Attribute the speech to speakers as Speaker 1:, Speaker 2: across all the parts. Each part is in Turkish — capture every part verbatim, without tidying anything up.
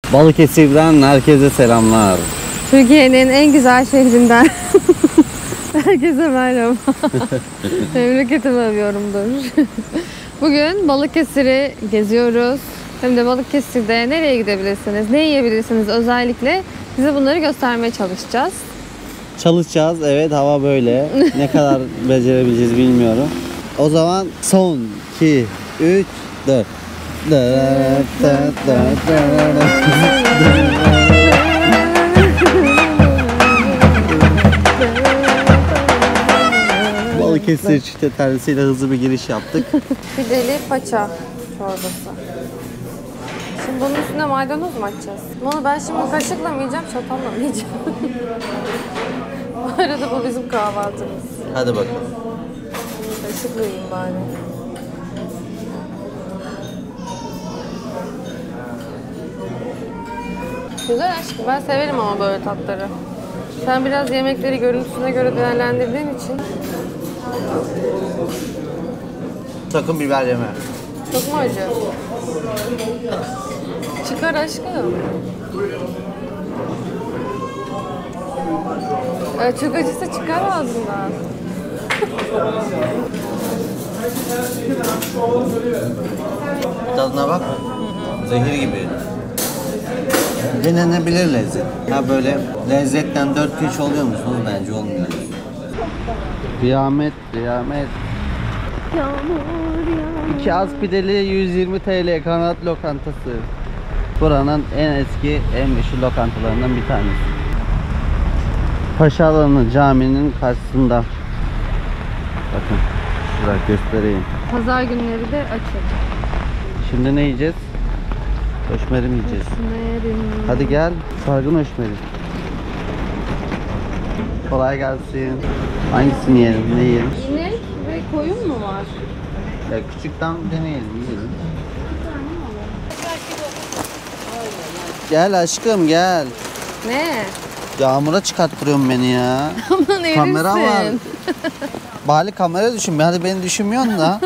Speaker 1: Balıkesir'den herkese selamlar.
Speaker 2: Türkiye'nin en güzel şehrinden herkese merhaba. Memleketimi övüyorumdur. Bugün Balıkesir'i geziyoruz. Hem de Balıkesir'de nereye gidebilirsiniz, ne yiyebilirsiniz özellikle size bunları göstermeye çalışacağız.
Speaker 1: Çalışacağız, evet, hava böyle. Ne kadar becerebileceğiz bilmiyorum. O zaman son iki üç dört. Balıkesir çifte terlisiyle hızlı bir giriş yaptık.
Speaker 2: Pideli paça çorbası. Şimdi bunun üstüne maydanoz mu açacağız? Bunu ben şimdi kaşıkla mı yiyeceğim, çatalla mı yiyeceğim? Bu arada bu bizim kahvaltımız.
Speaker 1: Hadi bakalım.
Speaker 2: Kaşıkla yiyeyim bari. Güzel aşkım, ben severim ama böyle tatları. Sen biraz yemekleri görüntüsüne göre değerlendirdiğin için.
Speaker 1: Sakın biber yeme.
Speaker 2: Çok mu acı? Çıkar aşkım. Ee, çok acısı çıkar ağzından.
Speaker 1: Tadına bak. Zehir gibi. Denenebilir lezzet. Ha böyle lezzetten dört üç oluyor musunuz? Bence olmuyor. Kıyamet, kıyamet.
Speaker 2: Yağmur yağmur.
Speaker 1: İki az pideli yüz yirmi TL kanat lokantası. Buranın en eski, en meşhur lokantalarından bir tanesi. Paşalanı Camii'nin karşısında. Bakın, şurada göstereyim.
Speaker 2: Pazar günleri de açık.
Speaker 1: Şimdi ne yiyeceğiz? Höşmeri mi yiyeceğiz?
Speaker 2: Höşmerim.
Speaker 1: Hadi gel, sargın höşmeri. Kolay gelsin. Hangisini yiyelim, ne yiyelim?
Speaker 2: İnek ve koyun mu var?
Speaker 1: Ya küçükten deneyelim, yiyelim. Gel aşkım, gel.
Speaker 2: Ne?
Speaker 1: Yağmura çıkarttırıyorsun beni ya.
Speaker 2: Aman erirsin.
Speaker 1: Kamera var. Bari kamera düşün. Hadi beni düşünmüyorsun da.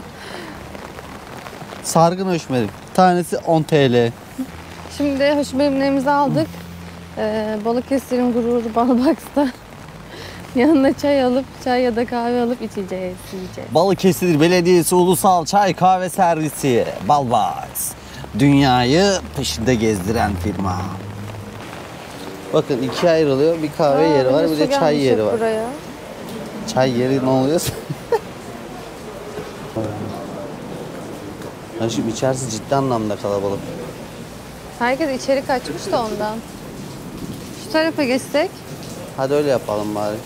Speaker 1: Sargın höşmeri. Tanesi on TL.
Speaker 2: Şimdi höşmerimlerimizi aldık. Ee, Balıkesir'in gururu Balbox'ta. Yanına çay alıp, çay ya da kahve alıp içeceğiz, yiyeceğiz.
Speaker 1: Balıkesir Belediyesi Ulusal Çay Kahve Servisi Balbox. Dünyayı peşinde gezdiren firma. Bakın ikiye ayrılıyor. Bir kahve
Speaker 2: Aa,
Speaker 1: yeri var, bir
Speaker 2: su
Speaker 1: de çay
Speaker 2: gelmiş
Speaker 1: yeri
Speaker 2: hep
Speaker 1: var.
Speaker 2: buraya.
Speaker 1: Çay yeri ne oluyor? Ya şimdi içerisi ciddi anlamda kalabalık.
Speaker 2: Herkes içeri kaçmış da ondan. Şu tarafa geçsek.
Speaker 1: Hadi öyle yapalım bari.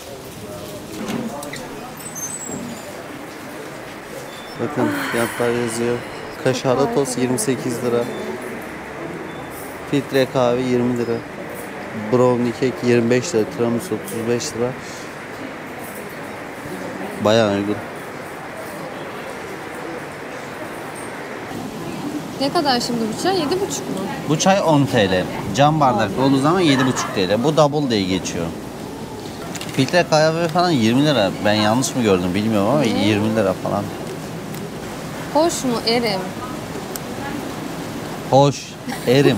Speaker 1: Bakın fiyatlar yazıyor. Kaşarlı tost yirmi sekiz lira. Filtre kahve yirmi lira. Brownie kek yirmi beş lira. Tiramisu otuz beş lira. Bayağı uygun.
Speaker 2: Ne kadar şimdi bu çay? Yedi buçuk mu?
Speaker 1: Bu çay on TL. Cam bardak olduğu zaman yedi buçuk TL. Bu double diye geçiyor. Filtre kahve falan yirmi lira. Ben yanlış mı gördüm bilmiyorum ama yirmi lira falan.
Speaker 2: Hoş mu erim?
Speaker 1: Hoş. Erim.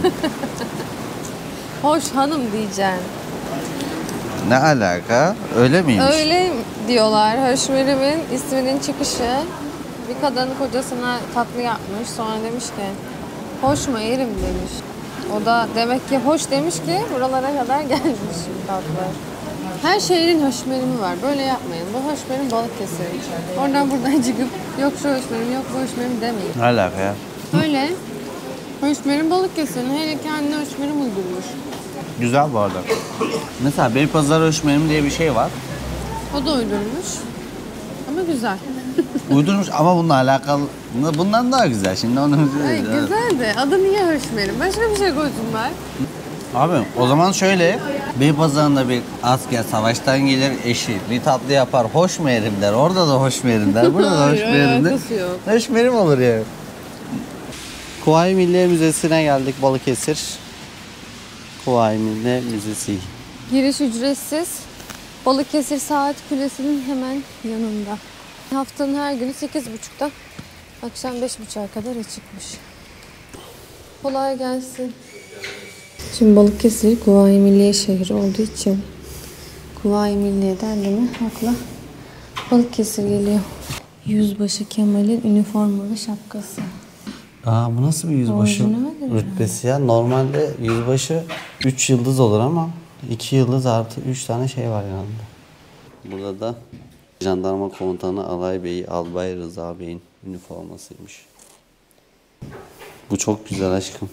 Speaker 2: Hoş hanım diyeceksin.
Speaker 1: Ne alaka? Öyle miymiş?
Speaker 2: Öyle diyorlar. Höşmerimin isminin çıkışı. Bir kadın kocasına tatlı yapmış. Sonra demiş ki hoş mu erim demiş. O da demek ki hoş demiş ki buralara kadar gelmiş tatlı. Her şehrin höşmerimi var. Böyle yapmayın. Bu höşmerim Balıkesir. Oradan buradan çıkıp yok şu höşmerim yok bu höşmerim demeyin.
Speaker 1: Ne alaka ya?
Speaker 2: Öyle. Höşmerim Balıkesir'in hele kendine höşmerim uydurmuş.
Speaker 1: Güzel bu arada. Mesela Beypazarı höşmerim diye bir şey var.
Speaker 2: O da uydurmuş. Ama güzel.
Speaker 1: Uydurmuş ama bununla alakalı. Bundan daha güzel. Şimdi onu
Speaker 2: Ay, güzel de adı niye höşmerim? Başka bir şey koysunlar.
Speaker 1: Abi o zaman şöyle. Beypazarı'nda bir asker savaştan gelir eşi bir tatlı yapar. Hoş mu erim der. Orada da hoş mu erim der. Burada da hoş mu erim der.
Speaker 2: alakası yok.
Speaker 1: Hoş mu erim olur yani. Kuvayi Milliye Müzesi'ne geldik Balıkesir. Kuvayi Milliye Müzesi.
Speaker 2: Giriş ücretsiz. Balıkesir Saat Kulesi'nin hemen yanında. Haftanın her günü sekiz buçukta akşam beş buçuğa kadar açıkmış. Kolay gelsin. Şimdi Balıkesir Kuvayi Milliye şehri olduğu için Kuvayi Milliye derdi mi akla Balıkesir geliyor. Yüzbaşı Kemal'in üniformalı şapkası.
Speaker 1: Aa, bu nasıl bir yüzbaşı
Speaker 2: Orijinal
Speaker 1: rütbesi ya? Normalde yüzbaşı üç yıldız olur ama iki yıldız artı üç tane şey var yanında. Burada da Jandarma Komutanı Alay Bey Albay Rıza Bey'in üniformasıymış. Bu çok güzel aşkım.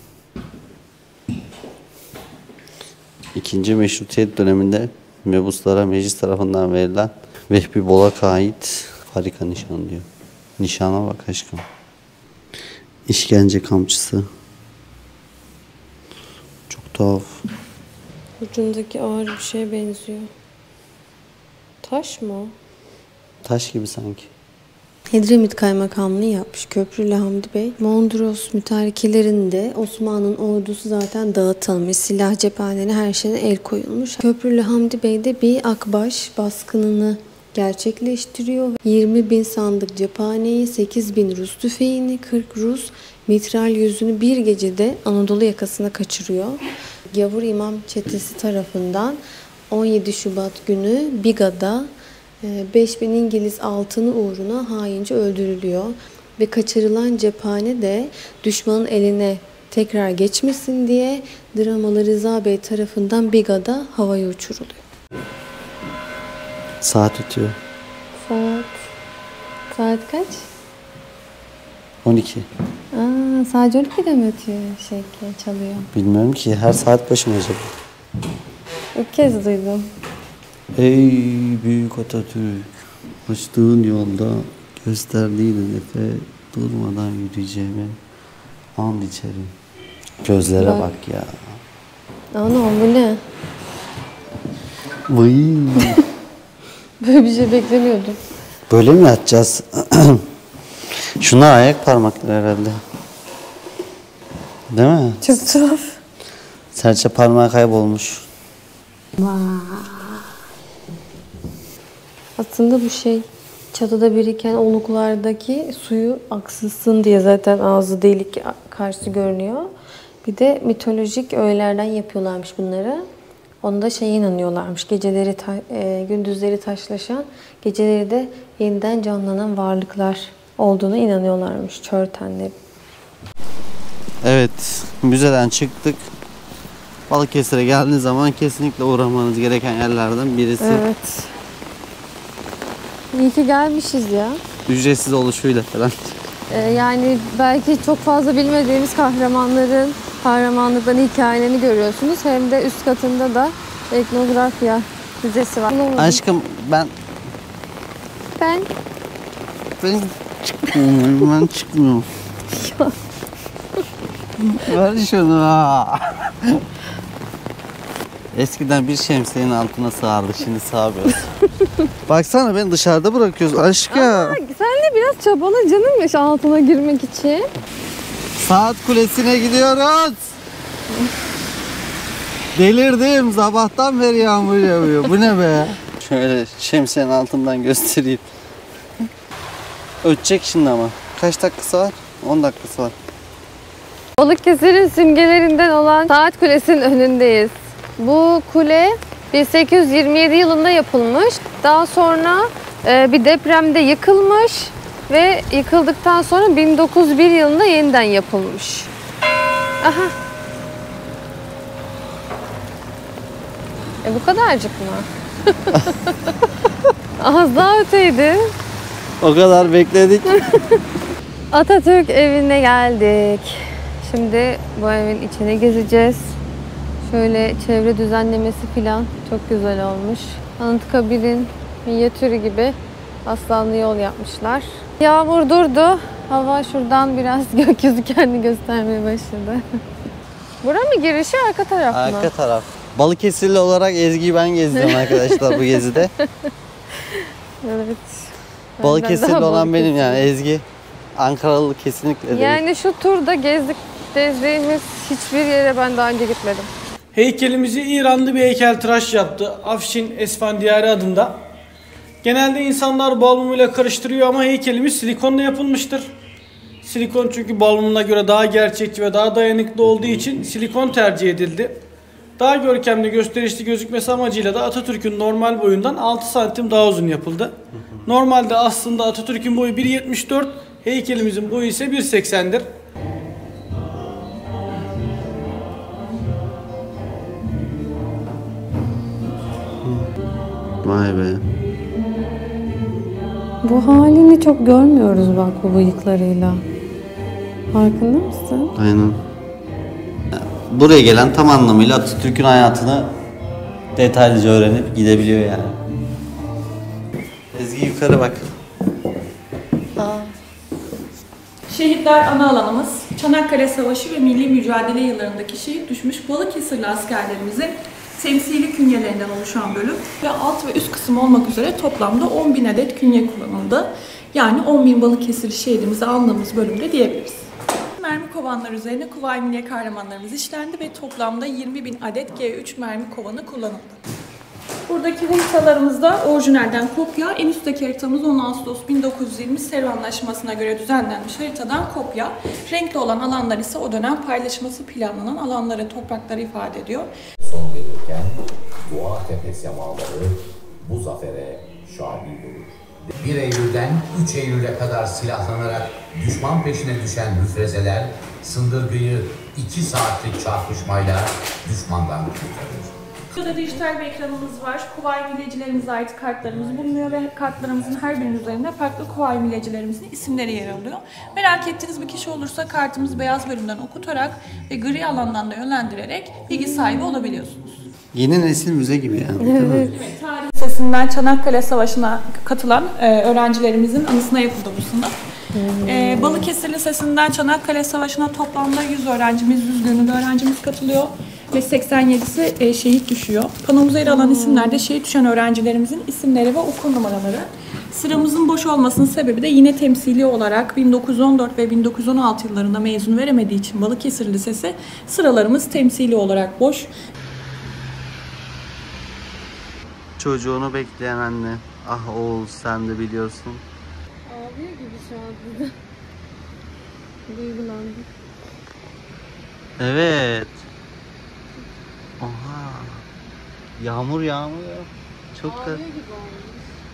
Speaker 1: İkinci Meşrutiyet döneminde mebuslara meclis tarafından verilen Vehbi Bolak'a ait harika nişan diyor. Nişana bak aşkım. İşkence kamçısı. Çok tuhaf.
Speaker 2: Ucundaki ağır bir şeye benziyor. Taş mı o?
Speaker 1: Taş gibi sanki.
Speaker 2: Edremit Kaymakamlığı yapmış Köprülü Hamdi Bey. Mondros mütarekelerinde Osmanlı'nın ordusu zaten dağıtılmış. Silah cephanelerine her şeyine el koyulmuş. Köprülü Hamdi Bey de bir Akbaş baskınını gerçekleştiriyor. yirmi bin sandık cephaneyi, sekiz bin Rus tüfeğini, kırk Rus mitral yüzünü bir gecede Anadolu yakasına kaçırıyor. Gavur İmam çetesi tarafından on yedi Şubat günü Biga'da beş bin İngiliz altını uğruna haince öldürülüyor. Ve kaçırılan cephane de düşmanın eline tekrar geçmesin diye Dramalı Rıza Bey tarafından Biga'da havaya uçuruluyor.
Speaker 1: Saat ötüyor.
Speaker 2: Saat... Saat kaç?
Speaker 1: on iki.
Speaker 2: Aa, sadece on ikide mi ötüyor şey çalıyor?
Speaker 1: Bilmiyorum ki, her saat başı mı acaba?
Speaker 2: İlk kez duydum.
Speaker 1: Ey büyük Atatürk, açtığın yolda gösterdiğin hedefe durmadan yürüyeceğime and içerim. Gözlere
Speaker 2: Bak.
Speaker 1: bak ya.
Speaker 2: Anam bu ne?
Speaker 1: Vay.
Speaker 2: Böyle bir şey beklemiyordum.
Speaker 1: Böyle mi atacağız? Şunlar ayak parmakları herhalde. Değil mi?
Speaker 2: Çok tuhaf.
Speaker 1: Serçe parmağı kaybolmuş.
Speaker 2: Aslında bu şey çatıda biriken oluklardaki suyu aksılsın diye zaten ağzı delik karşı görünüyor. Bir de mitolojik öğelerden yapıyorlarmış bunları. Onda şeye inanıyorlarmış. Geceleri ta, e, gündüzleri taşlaşan, geceleri de yeniden canlanan varlıklar olduğuna inanıyorlarmış çörtenleri.
Speaker 1: Evet, müzeden çıktık. Balıkesir'e geldiğiniz zaman kesinlikle uğramanız gereken yerlerden birisi.
Speaker 2: Evet. İyi ki gelmişiz ya.
Speaker 1: Ücretsiz oluşuyla falan.
Speaker 2: Ee, yani belki çok fazla bilmediğimiz kahramanların kahramanlıkların hikayelerini görüyorsunuz. Hem de üst katında da etnografya müzesi var.
Speaker 1: Aşkım ben
Speaker 2: Ben
Speaker 1: ben çıkmıyorum, ben çıkmıyorum. Ver şunu. Eskiden bir şemsiyenin altına sığardı, şimdi sığamıyoruz. Baksana, beni dışarıda bırakıyoruz aşkım.
Speaker 2: Aa, sen de biraz çabala canımmış altına girmek için.
Speaker 1: Saat Kulesi'ne gidiyoruz. Delirdim, sabahtan beri yağmur yağıyor. Bu ne be? Şöyle şemsiyenin altından göstereyim. Ötecek şimdi ama. Kaç dakikası var? on dakikası var.
Speaker 2: Balıkesir'in simgelerinden olan Saat Kulesi'nin önündeyiz. Bu kule bin sekiz yüz yirmi yedi yılında yapılmış. Daha sonra e, bir depremde yıkılmış ve yıkıldıktan sonra bin dokuz yüz bir yılında yeniden yapılmış. Aha. E bu kadarcık mı? Az daha öteydi.
Speaker 1: O kadar bekledik.
Speaker 2: Atatürk evine geldik. Şimdi bu evin içine gezeceğiz. Şöyle çevre düzenlemesi falan çok güzel olmuş. Anıtkabir'in minyatürü gibi aslanlı yol yapmışlar. Yağmur durdu. Hava şuradan biraz gökyüzü kendini göstermeye başladı. Bura mı girişi, arka taraf mı?
Speaker 1: Arka taraf. Balıkesirli olarak Ezgi'yi ben gezeceğim arkadaşlar bu gezide.
Speaker 2: Evet.
Speaker 1: Balıkesirli
Speaker 2: daha
Speaker 1: olan benim
Speaker 2: Balıkesirli.
Speaker 1: yani, Ezgi Ankaralı kesinlikle değil.
Speaker 2: Yani şu turda gezdik, gezdiğimiz hiçbir yere ben daha önce gitmedim.
Speaker 3: Heykelimizi İranlı bir heykeltıraş yaptı. Afşin Esfandiyari adında. Genelde insanlar bal mumuyla karıştırıyor ama heykelimiz silikonla yapılmıştır. Silikon çünkü bal mumuna göre daha gerçekçi ve daha dayanıklı olduğu için silikon tercih edildi. Daha görkemli, gösterişli gözükmesi amacıyla da Atatürk'ün normal boyundan altı santim daha uzun yapıldı. Normalde aslında Atatürk'ün boyu bir yetmiş dört, heykelimizin boyu ise bir seksendir.
Speaker 1: Vay be.
Speaker 2: Bu halini çok görmüyoruz bak bu bıyıklarıyla. Farkında mısın?
Speaker 1: Aynen. Buraya gelen tam anlamıyla Atatürk'ün hayatını detaylıca öğrenip gidebiliyor yani. Ezgi yukarı bak.
Speaker 4: Şehitler ana alanımız, Çanakkale Savaşı ve milli mücadele yıllarındaki şehit düşmüş Balıkesirli askerlerimizin temsili künyelerinden oluşan bölüm ve alt ve üst kısım olmak üzere toplamda on bin adet künye kullanıldı. Yani on bin Balıkesirli şehidimizi andığımız bölümde diyebiliriz. Mermi kovanları üzerine Kuvayi Milliye kahramanlarımız işlendi ve toplamda yirmi bin adet G üç mermi kovanı kullanıldı. Buradaki haritalarımızda orijinalden kopya, en üstteki haritamız on Ağustos bin dokuz yüz yirmi Sevr Anlaşması'na göre düzenlenmiş haritadan kopya. Renkli olan alanlar ise o dönem paylaşılması planlanan alanları, toprakları ifade ediyor.
Speaker 5: Son verirken Doğa Tepe semaları bu zafere şahit olur. bir Eylül'den üç Eylül'e kadar silahlanarak düşman peşine düşen müfrezeler sındırgıyı iki saatlik çarpışmayla düşmandan kurtarır.
Speaker 4: Burada dijital bir ekranımız var. Kuvayi Milliyecilerimize ait kartlarımız bulunuyor ve kartlarımızın her birinin üzerinde farklı Kuvayi Milliyecilerimizin isimleri yer alıyor. Merak ettiğiniz bir kişi olursa kartımızı beyaz bölümden okutarak ve gri alandan da yönlendirerek bilgi sahibi olabiliyorsunuz.
Speaker 1: Yeni nesil müze gibi yani. Evet.
Speaker 4: Evet, tarih lisesinden Çanakkale Savaşı'na katılan e, öğrencilerimizin anısına yapıldı bu sınıf. E, Balıkesir Lisesi'nden Çanakkale Savaşı'na toplamda yüz öğrencimiz, yüz gönüllü öğrencimiz katılıyor ve seksen yedisi e, şehit düşüyor. Panomuza yer alan isimlerde şehit düşen öğrencilerimizin isimleri ve okul numaraları. Sıramızın boş olmasının sebebi de yine temsili olarak bin dokuz yüz on dört ve bin dokuz yüz on altı yıllarında mezun veremediği için Balıkesir Lisesi sıralarımız temsili olarak boş.
Speaker 1: Çocuğunu bekleyen anne. Ah oğul sen de biliyorsun.
Speaker 2: Ağlıyor gibi şu an burada. Duygulandım.
Speaker 1: Evet. Oha. Yağmur yağmıyor. Çok da...
Speaker 2: Ağlıyor gibi olmuş.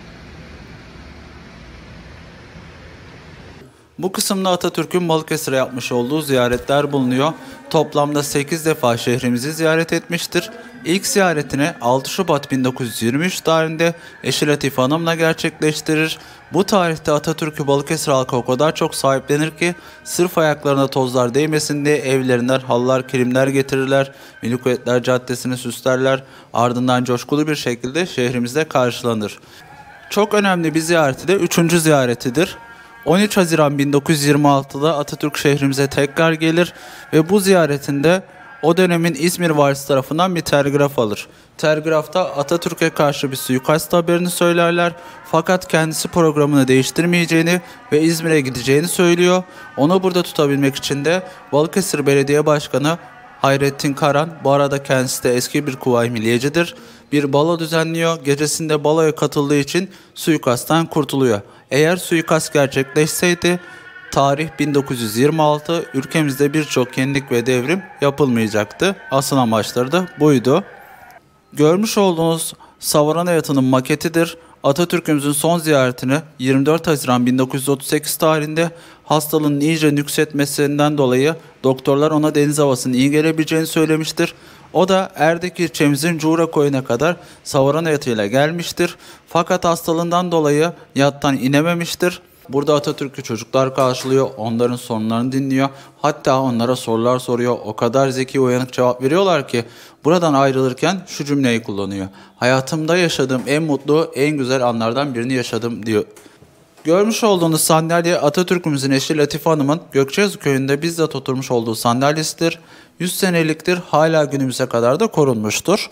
Speaker 6: Bu kısımda Atatürk'ün Balıkesir'e yapmış olduğu ziyaretler bulunuyor. Toplamda sekiz defa şehrimizi ziyaret etmiştir. İlk ziyaretini altı Şubat bin dokuz yüz yirmi üç tarihinde eşi Latife Hanım'la gerçekleştirir. Bu tarihte Atatürk'ü Balıkesir halkı o kadar çok sahiplenir ki sırf ayaklarına tozlar değmesin diye evlerinden halılar, kilimler getirirler. Milli Kuvvetler Caddesi'ni süslerler. Ardından coşkulu bir şekilde şehrimizde karşılanır. Çok önemli bir ziyareti de üçüncü ziyaretidir. on üç Haziran bin dokuz yüz yirmi altıda Atatürk şehrimize tekrar gelir ve bu ziyaretinde o dönemin İzmir valisi tarafından bir telgraf alır. Telgrafta Atatürk'e karşı bir suikast haberini söylerler fakat kendisi programını değiştirmeyeceğini ve İzmir'e gideceğini söylüyor. Onu burada tutabilmek için de Balıkesir Belediye Başkanı Hayrettin Karan, bu arada kendisi de eski bir Kuvayi Milliyecidir, bir balo düzenliyor. Gecesinde baloya katıldığı için suikasttan kurtuluyor. Eğer suikast gerçekleşseydi tarih bin dokuz yüz yirmi altı, ülkemizde birçok yenilik ve devrim yapılmayacaktı. Asıl amaçları da buydu. Görmüş olduğunuz Savuran Hayatı'nın maketidir. Atatürk'ümüzün son ziyaretini yirmi dört Haziran bin dokuz yüz otuz sekiz tarihinde hastalığın iyice nüksetmesinden dolayı doktorlar ona deniz havasının iyi gelebileceğini söylemiştir. O da Erdek ilçemizin Cuğra Koyu'na kadar Savuran Hayatı'yla gelmiştir. Fakat hastalığından dolayı yattan inememiştir. Burada Atatürk'ü çocuklar karşılıyor, onların sorunlarını dinliyor. Hatta onlara sorular soruyor. O kadar zeki, uyanık cevap veriyorlar ki buradan ayrılırken şu cümleyi kullanıyor. Hayatımda yaşadığım en mutlu, en güzel anlardan birini yaşadım diyor. Görmüş olduğunuz sandalye Atatürk'ümüzün eşi Latife Hanım'ın Gökçeazı köyünde bizzat oturmuş olduğu sandalyesidir. yüz seneliktir, hala günümüze kadar da korunmuştur.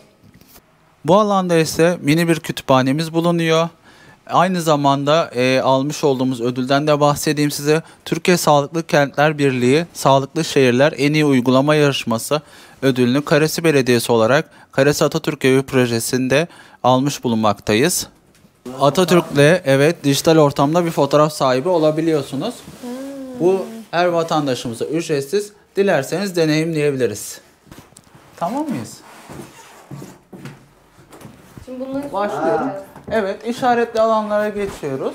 Speaker 6: Bu alanda ise mini bir kütüphanemiz bulunuyor. Aynı zamanda e, almış olduğumuz ödülden de bahsedeyim size. Türkiye Sağlıklı Kentler Birliği Sağlıklı Şehirler En İyi Uygulama Yarışması ödülünü Karesi Belediyesi olarak Karesi Atatürk Evi projesinde almış bulunmaktayız. Atatürk'le evet dijital ortamda bir fotoğraf sahibi olabiliyorsunuz. Bu her vatandaşımıza ücretsiz, dilerseniz deneyimleyebiliriz. Tamam mıyız?
Speaker 2: Şimdi bunları
Speaker 6: Başlıyorum. Evet, işaretli alanlara geçiyoruz.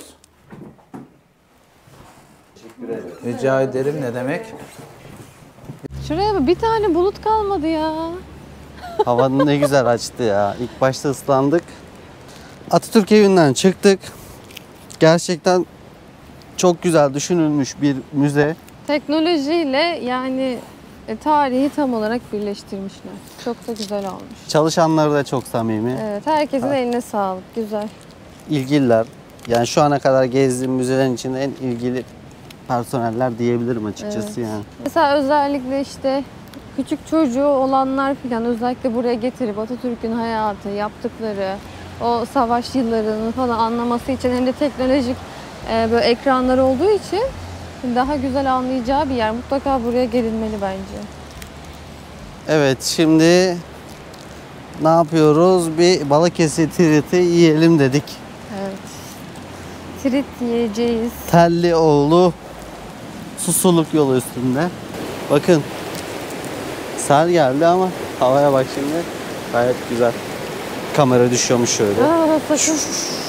Speaker 1: Teşekkür ederim.
Speaker 6: Rica ederim, ne demek?
Speaker 2: Şuraya bak, bir tane bulut kalmadı ya.
Speaker 1: Havanın ne güzel açtı ya. İlk başta ıslandık. Atatürk evinden çıktık. Gerçekten çok güzel düşünülmüş bir müze.
Speaker 2: Teknolojiyle yani e, tarihi tam olarak birleştirmişler. Çok da güzel olmuş.
Speaker 1: Çalışanları da çok samimi.
Speaker 2: Evet, herkesin eline sağlık. Güzel.
Speaker 1: İlgililer. Yani şu ana kadar gezdiğim müzelerin içinde en ilgili personeller diyebilirim açıkçası yani.
Speaker 2: Mesela özellikle işte küçük çocuğu olanlar falan özellikle buraya getirip Atatürk'ün hayatı, yaptıkları, o savaş yıllarını falan anlaması için hem de teknolojik e, böyle ekranlar olduğu için daha güzel anlayacağı bir yer. Mutlaka buraya gelinmeli bence.
Speaker 1: Evet, şimdi ne yapıyoruz? Bir Balıkesir tiriti yiyelim dedik.
Speaker 2: Evet. Trit yiyeceğiz.
Speaker 1: Tellioğlu Susurluk yolu üstünde. Bakın. Sel geldi ama havaya bak şimdi. Gayet güzel. Kamera düşüyormuş şöyle.
Speaker 2: Aa, sakın.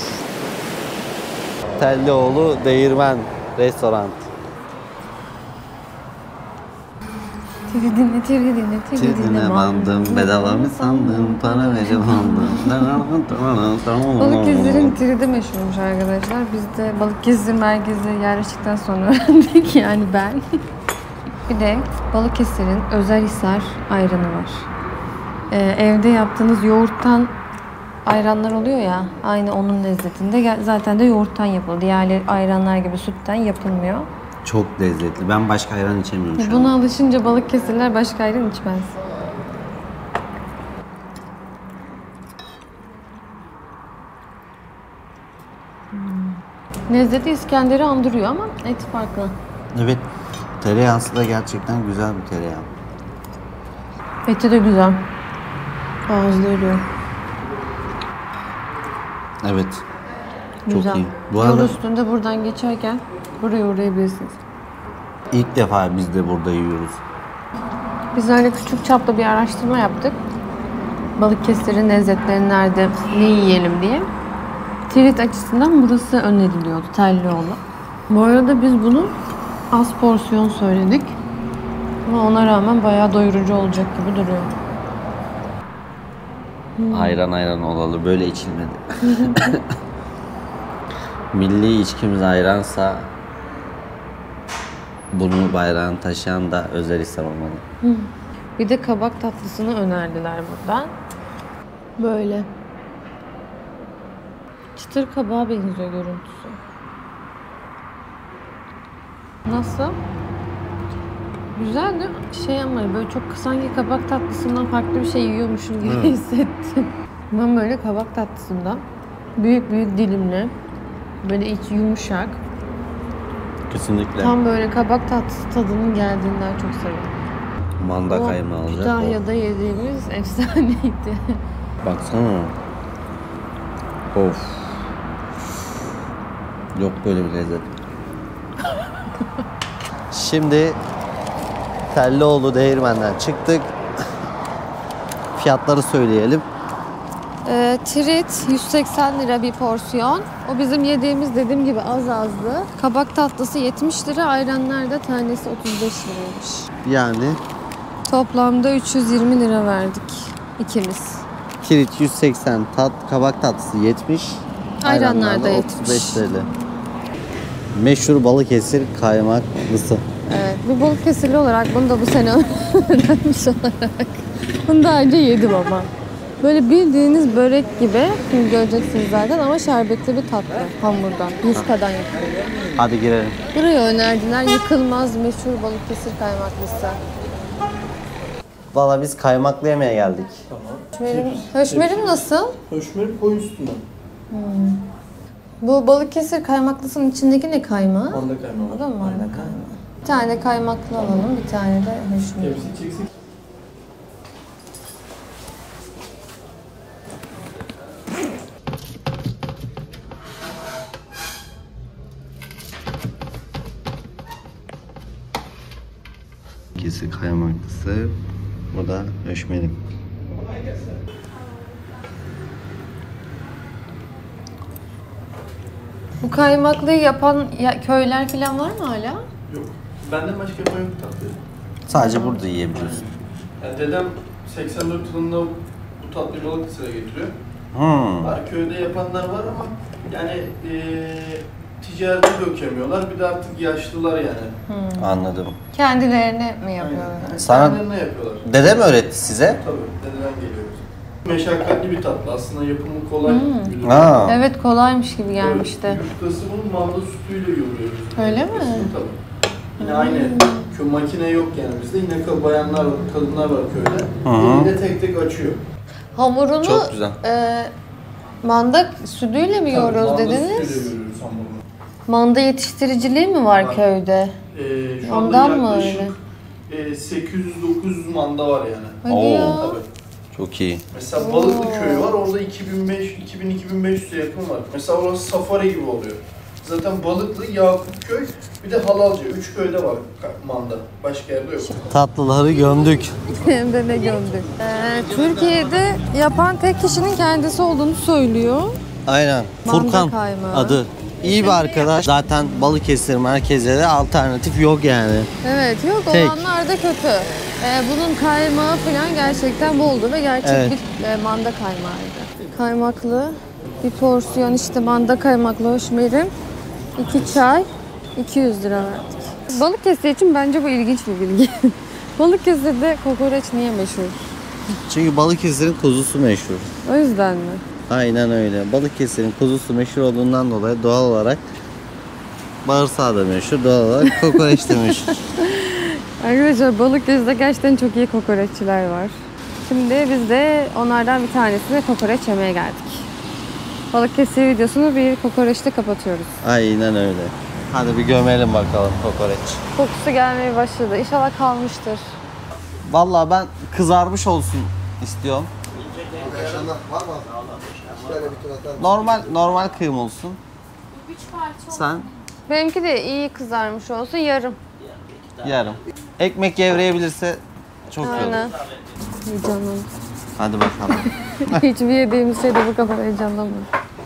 Speaker 1: Tellioğlu Değirmen Restoran.
Speaker 2: Tiridine, tiridine, tiridine
Speaker 1: bandım, bedava mı sandım, para verip aldım.
Speaker 2: Balıkesir'in tridi meşhurmuş arkadaşlar. Biz de Balıkesir merkeze yerleştikten sonra öğrendik yani ben. Bir de Balıkesir'in Özelhisar ayranı var. Ee, evde yaptığınız yoğurttan ayranlar oluyor ya, aynı onun lezzetinde. Zaten de yoğurttan yapılıyor. Diğerleri ayranlar gibi sütten yapılmıyor.
Speaker 1: Çok lezzetli. Ben başka ayran içemiyorum şu an.
Speaker 2: Buna alışınca Balıkesirliler başka ayran içmez. Hmm. Lezzeti İskender'i andırıyor ama et farklı.
Speaker 1: Evet. Tereyağısı da gerçekten güzel bir tereyağı.
Speaker 2: Eti de güzel. Ağızda eriyor.
Speaker 1: Evet. Çok
Speaker 2: Güzel.
Speaker 1: iyi. Bu
Speaker 2: Yol
Speaker 1: arada
Speaker 2: üstünde buradan geçerken buraya uğrayabilirsiniz.
Speaker 1: ilk defa biz de burada yiyoruz.
Speaker 2: Biz öyle küçük çapta bir araştırma yaptık. Balıkesir'in lezzetlerini nerede, ne yiyelim diye. Tirit açısından burası öneriliyordu, Tellioğlu. Bu arada biz bunu az porsiyon söyledik. Ama ona rağmen bayağı doyurucu olacak gibi duruyor.
Speaker 1: Ayran ayran olalı böyle içilmedi. Milli içkimiz ayransa bunu bayrağını taşıyan da Özelhisar olmalı.
Speaker 2: Bir de kabak tatlısını önerdiler buradan. Böyle. Çıtır kabağa benziyor görüntüsü. Nasıl? Güzel değil mi? Şey ama böyle çok sanki kabak tatlısından farklı bir şey yiyormuşum gibi hissettim. Ben böyle kabak tatlısından büyük büyük dilimli, böyle iç yumuşak,
Speaker 1: Kesinlikle.
Speaker 2: tam böyle kabak tatlısı tadının geldiğinden çok seviyorum.
Speaker 1: Manda
Speaker 2: O
Speaker 1: kaymağı olacak.
Speaker 2: Kütahya'da yediğimiz efsaneydi.
Speaker 1: Baksana. Of. Yok böyle bir lezzet. Şimdi Tellioğlu Değirmen'den çıktık. Fiyatları söyleyelim.
Speaker 2: Ee, trit yüz seksen lira bir porsiyon. O bizim yediğimiz dediğim gibi az azdı. Kabak tatlısı yetmiş lira, ayranlar da tanesi otuz beş liraymış.
Speaker 1: Yani
Speaker 2: Toplamda üç yüz yirmi lira verdik ikimiz.
Speaker 1: tirit yüz seksen, tat, kabak tatlısı yetmiş.
Speaker 2: Ayranlar da
Speaker 1: otuz beş T L. Meşhur Balıkesir kaymaklısı.
Speaker 2: Evet, bir Balıkesirli olarak bunu da bu sene öğrenmiş olarak. Bunu daha önce yedim ama. Böyle bildiğiniz börek gibi, şimdi göreceksiniz zaten ama şerbetli bir tatlı hamurdan, yufkadan yapılıyor.
Speaker 1: Hadi girelim.
Speaker 2: Burayı önerdiler, yıkılmaz meşhur Balıkesir kaymaklısı.
Speaker 1: Valla biz kaymaklı yemeğe geldik.
Speaker 2: Höşmerim, höşmerim nasıl?
Speaker 3: Höşmerim koyu üstünden.
Speaker 2: Bu Balıkesir kaymaklısının içindeki ne kaymağı?
Speaker 3: Manda kaymağı.
Speaker 2: O da mı manda kaymağı? Bir tane kaymaklı alalım, bir tane de höşmerim.
Speaker 3: Hepsi çeksik.
Speaker 1: Balıkesir kaymaklısı. Bu da höşmerim.
Speaker 2: Bu kaymaklıyı yapan ya- köyler falan var mı hala?
Speaker 7: Yok. Benden başka yapan yok tatlı.
Speaker 1: Sadece burada yiyebiliyorsun.
Speaker 7: Yani dedem seksen dört yılında bu tatlıyı Balıkesir'e getiriyor.
Speaker 1: Hmm.
Speaker 7: Var, köyde yapanlar var ama yani eee ticarete dökemiyorlar. Bir de artık yaşlılar yani.
Speaker 1: Anladım.
Speaker 2: Kendilerine mi yapıyorlar?
Speaker 7: Yani
Speaker 1: Sana-
Speaker 7: kendilerine yapıyorlar.
Speaker 1: Dede mi öğretti size?
Speaker 7: Tabii, dededen geliyor. Meşakkatli bir tatlı. Aslında yapımı kolay. bir ürün.
Speaker 1: Aa.
Speaker 2: Evet, kolaymış gibi gelmişti.
Speaker 7: Evet, yufkası bunun manda sütüyle yoğuruyoruz.
Speaker 2: Öyle mi?
Speaker 7: Yufkasını tabii. Yine aynı kö makine yok yani bizde. Yine ka- bayanlar var, kadınlar var köyde.
Speaker 1: Hı.
Speaker 7: Eliyle tek tek açıyor.
Speaker 2: Hamurunu
Speaker 1: Çok güzel.
Speaker 2: e, manda sütüyle mi yoğuruyoruz
Speaker 7: Tabii, manda
Speaker 2: dediniz?
Speaker 7: sütüyle yoğuruyoruz hamurunu.
Speaker 2: Manda yetiştiriciliği mi var
Speaker 7: Var.
Speaker 2: köyde?
Speaker 7: Ee, şu
Speaker 2: Ondan
Speaker 7: anda
Speaker 2: mı
Speaker 7: yaklaşık
Speaker 2: öyle?
Speaker 7: e, sekiz yüz dokuz yüz manda var yani.
Speaker 2: Hadi
Speaker 1: Oo.
Speaker 2: ya.
Speaker 7: Tabii.
Speaker 1: Çok iyi.
Speaker 7: Mesela Balıklı köyü var, orada iki bin beş iki bin iki bin beş yüze yakın var. Mesela orası safari gibi oluyor. Zaten Balıklı, Yakupköy, bir de Halalca. Üç köyde var manda. Başka yerde yok.
Speaker 1: Tatlıları gömdük.
Speaker 2: Hem de ne gömdük. Ee, Türkiye'de yapan tek kişinin kendisi olduğunu söylüyor.
Speaker 1: Aynen.
Speaker 2: Manda
Speaker 1: Furkan
Speaker 2: kaymağı.
Speaker 1: adı. İyi bir arkadaş. Zaten Balıkesir merkezde de alternatif yok yani.
Speaker 2: Evet, yok
Speaker 1: Tek.
Speaker 2: olanlar da kötü. Ee, bunun kaymağı falan gerçekten boldu ve gerçek
Speaker 1: Evet.
Speaker 2: bir e, manda kaymağıydı. Kaymaklı bir porsiyon işte manda kaymaklı hoşmerim. iki çay, iki yüz lira verdik. Balıkesir için bence bu ilginç bir bilgi. Balıkesir'de kokoreç niye meşhur?
Speaker 1: Çünkü Balıkesir'in kuzusu meşhur.
Speaker 2: O yüzden mi?
Speaker 1: Aynen öyle. Balıkesir'in kuzusu meşhur olduğundan dolayı doğal olarak bağırsağı da meşhur, doğal olarak kokoreç de meşhur.
Speaker 2: Arkadaşlar Balıkesir'de gerçekten çok iyi kokoreççiler var. Şimdi biz de onlardan bir tanesine kokoreç yemeye geldik. Balıkesir videosunu bir kokoreçle kapatıyoruz.
Speaker 1: Aynen öyle. Hadi bir gömelim bakalım kokoreç.
Speaker 2: Kokusu gelmeye başladı. İnşallah kalmıştır.
Speaker 1: Vallahi ben kızarmış olsun istiyorum. Normal normal kıyım olsun. Sen
Speaker 2: Benimki de iyi kızarmış olsun, yarım.
Speaker 1: yarım. Ekmek gevreyebilirse çok iyi olur.
Speaker 2: Aynen. Heyecanlandım.
Speaker 1: Hadi bakalım.
Speaker 2: Hiçbir yediğimiz şeyde bu kadar heyecanlanmadım.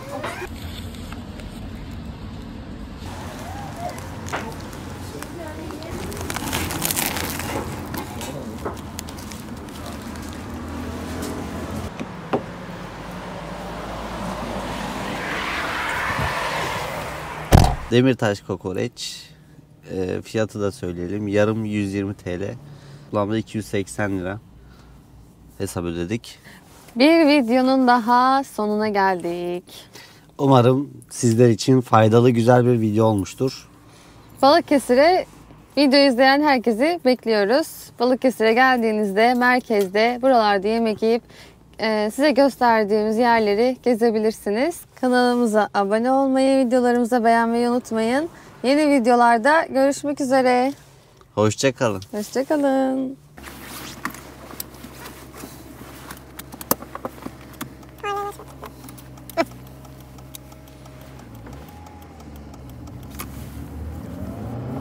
Speaker 1: Demirtaş kokoreç. E, fiyatı da söyleyelim. Yarım yüz yirmi TL. Toplamda iki yüz seksen lira. Hesap ödedik.
Speaker 2: Bir videonun daha sonuna geldik.
Speaker 1: Umarım sizler için faydalı güzel bir video olmuştur.
Speaker 2: Balıkesir'e video izleyen herkesi bekliyoruz. Balıkesir'e geldiğinizde merkezde buralarda yemek yiyip e, size gösterdiğimiz yerleri gezebilirsiniz. Kanalımıza abone olmayı, videolarımıza beğenmeyi unutmayın. Yeni videolarda görüşmek üzere.
Speaker 1: Hoşça kalın.
Speaker 2: Hoşça kalın.